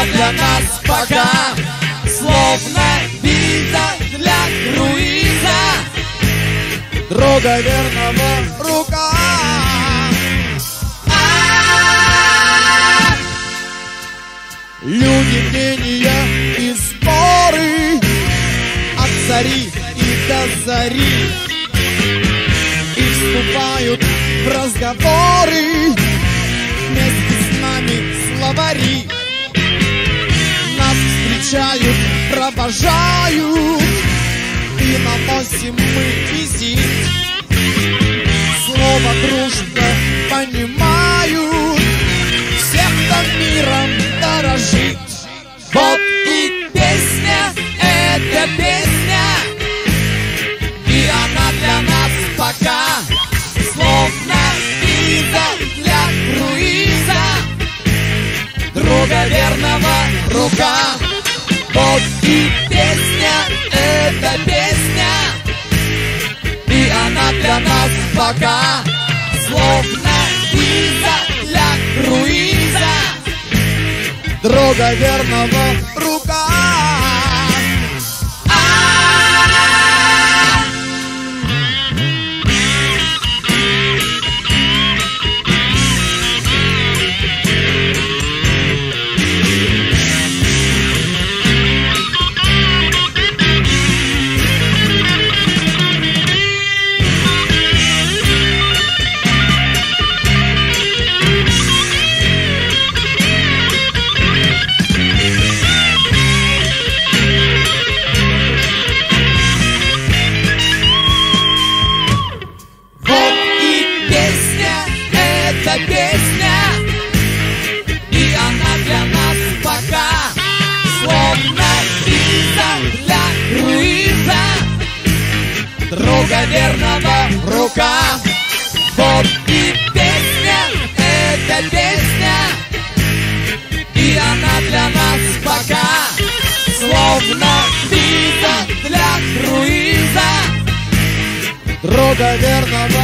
она для нас пока словно виза для круиза. Друга верного рука. Люди, мнения и споры от зари и до зари, и вступают в разговоры вместе с нами словари. Нас встречают, провожают, и наносим мы визит. Слово дружба понимают все, кто миром дорожит. Вот и песня, эта песня, и она для нас пока словно виза для круиза. Друга верного рука. Вот и песня, эта песня, и она для нас пока словно виза для круиза. Друга верного рука. Песня, и она для нас пока словно виза для круиза. Друга верного рука. Вот и песня, эта песня, и она для нас пока словно виза для круиза. Друга верного